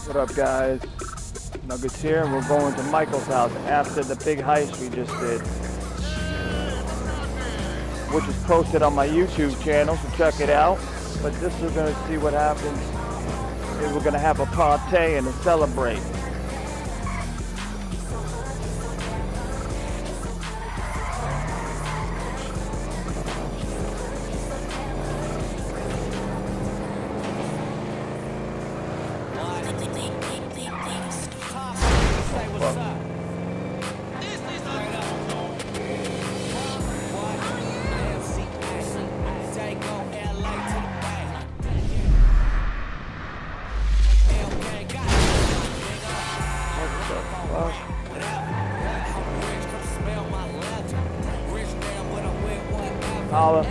What up, guys? Nuggets here, and we're going to Michael's house after the big heist we just did, which is posted on my YouTube channel, so check it out. But this is going to see what happens. We're going to have a party and a celebrate. Holla.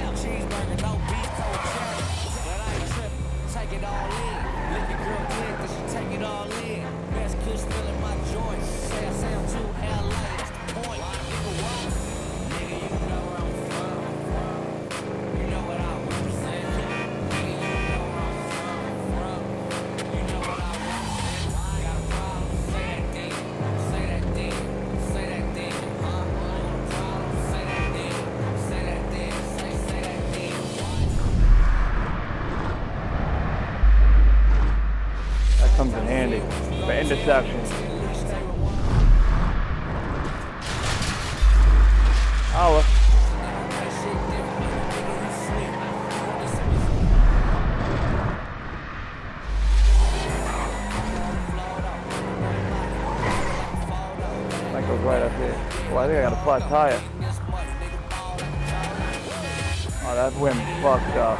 Comes in handy for intersections. Holla. That goes right up here. Well, I think I got a flat tire. Oh, that wind fucked up.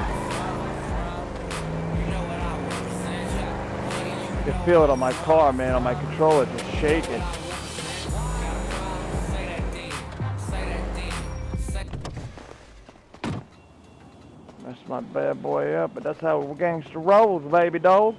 I can feel it on my car, man, on my controller, just shaking. Messed my bad boy up, but that's how gangster rolls, baby dog.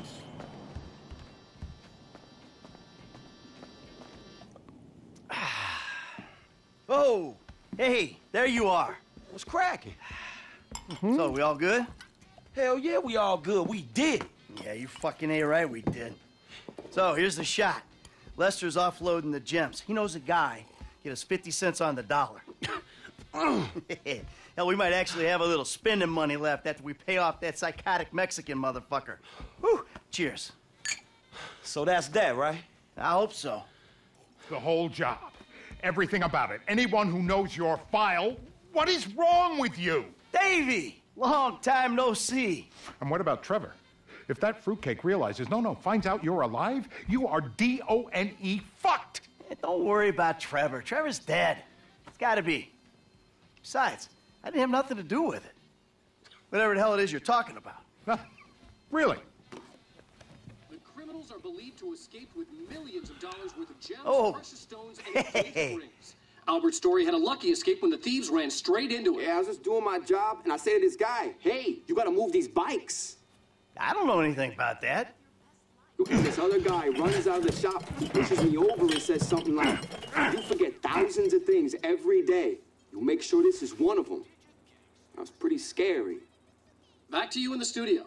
Oh, hey, there you are. What's cracking? So, we all good? Hell yeah, we all good. We did. Yeah, you fucking ain't right, we did. So, here's the shot. Lester's offloading the gems. He knows a guy. Get us 50 cents on the dollar. Hell, we might actually have a little spending money left after we pay off that psychotic Mexican motherfucker. Whew, cheers. So that's that, right? I hope so. The whole job. Everything about it. Anyone who knows your file, what is wrong with you? Davey! Long time no see. And what about Trevor? If that fruitcake realizes, finds out you're alive, you are D-O-N-E fucked. Hey, don't worry about Trevor. Trevor's dead. It's gotta be. Besides, I didn't have nothing to do with it. Whatever the hell it is you're talking about. Really? The criminals are believed to have escaped with millions of dollars worth of gems, Oh. precious stones, and engagement rings. Albert Story had a lucky escape when the thieves ran straight into it. Yeah, I was just doing my job, and I say to this guy, hey, you gotta move these bikes. I don't know anything about that. And this other guy runs out of the shop, pushes me over and says something like, you forget thousands of things every day. You'll make sure this is one of them. That was pretty scary. Back to you in the studio.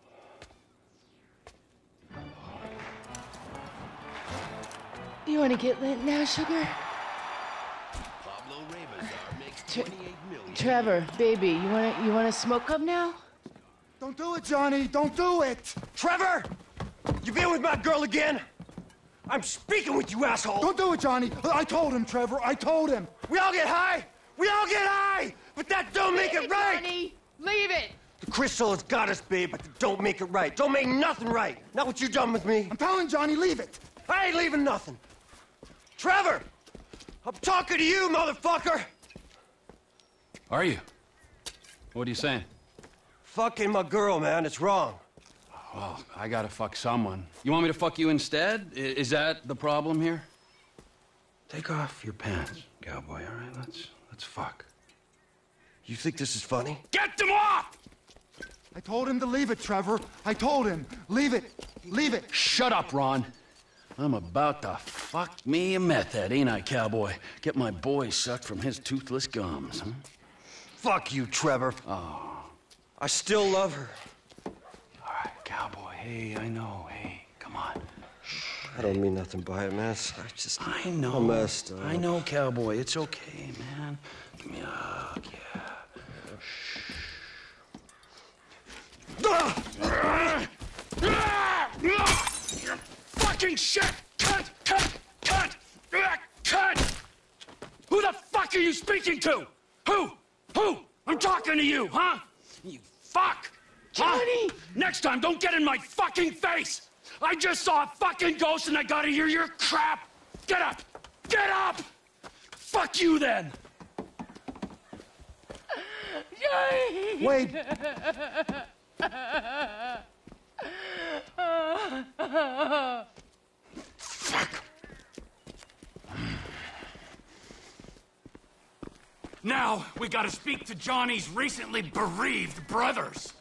You want to get lit now, sugar? Trevor, baby, you wanna smoke up now? Don't do it, Johnny. Don't do it. Trevor! You been with my girl again? I'm speaking with you, asshole! Don't do it, Johnny. I told him, Trevor. I told him. We all get high! We all get high! But that don't make it right! Johnny, leave it! The crystal has got us, babe, but it don't make it right. Don't make nothing right. Not what you done with me. I'm telling Johnny, leave it. I ain't leaving nothing. Trevor! I'm talking to you, motherfucker! Are you? What are you saying? Fucking my girl, man. It's wrong. Well, I gotta fuck someone. You want me to fuck you instead? Is that the problem here? Take off your pants, cowboy, all right? Let's fuck. You think this is funny? Get them off! I told him to leave it, Trevor. I told him. Leave it. Leave it. Shut up, Ron. I'm about to fuck me a meth head, ain't I, cowboy? Get my boy sucked from his toothless gums, huh? Fuck you, Trevor. Oh. I still love her. All right, cowboy. Hey, I know. Hey, come Come on. I don't mean nothing by it, man. I know. I'm messed up. I know, cowboy. It's okay, man. Give me a hug, yeah. Fucking shit! Cut! Who the fuck are you speaking to? Who? I'm talking to you, huh? You fuck! Johnny! Huh? Next time, don't get in my fucking face! I just saw a fucking ghost and I gotta hear your crap! Get up! Get up! Fuck you then! Johnny! Wait! Fuck! Now, we gotta speak to Johnny's recently bereaved brothers.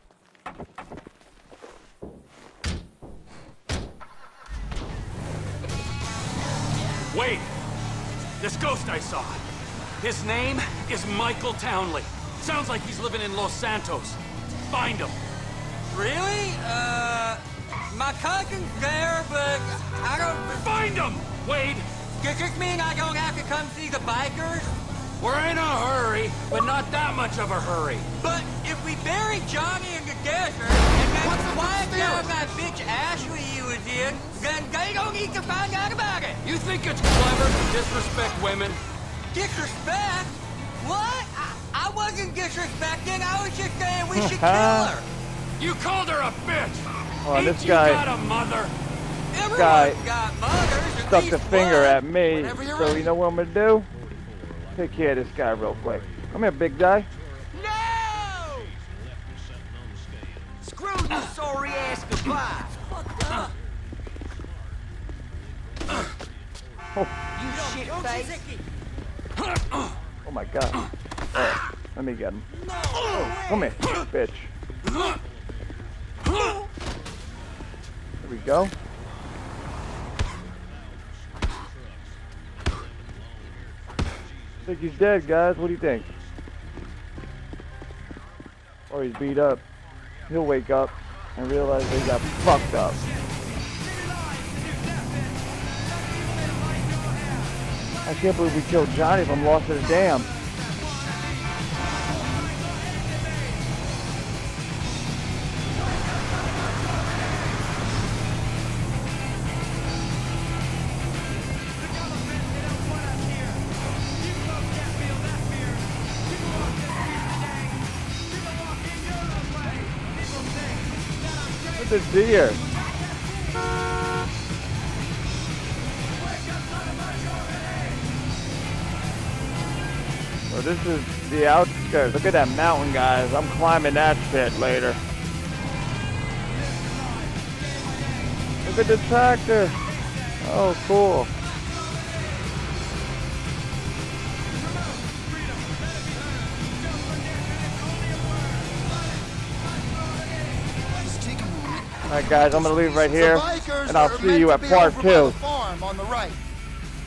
Wait! This ghost I saw. His name is Michael Townley. Sounds like he's living in Los Santos. Find him. Really? My cousin's there, but I don't... Find him, Wade! Does this mean I don't have to come see the bikers? We're in a hurry, but not that much of a hurry. But if we bury Johnny in the desert, and then quiet down that bitch Ashley he was in, then they don't need to find out about it. You think it's clever to disrespect women? Disrespect? What? I wasn't disrespecting. I was just saying we should kill her. You called her a bitch. Oh, Ain't this you guy- got a mother? Guy got mothers, stuck the finger at me, so you know what I'm gonna do? Take care of this guy real quick. Come here, big guy. No! Screw you, sorry ass goodbye. Fucked up. You shit face. Oh my god. Oh, let me get him. Oh, come here, bitch. There we go. I think he's dead, guys. What do you think? Or he's beat up. He'll wake up and realize they got fucked up. I can't believe we killed Johnny from Lost to the Dam. Look at the deer. So this is the outskirts. Look at that mountain, guys. I'm climbing that shit later. Look at the tractor. Oh, cool. Alright guys, I'm gonna leave right here, and I'll see you at part 2. Farm on the right.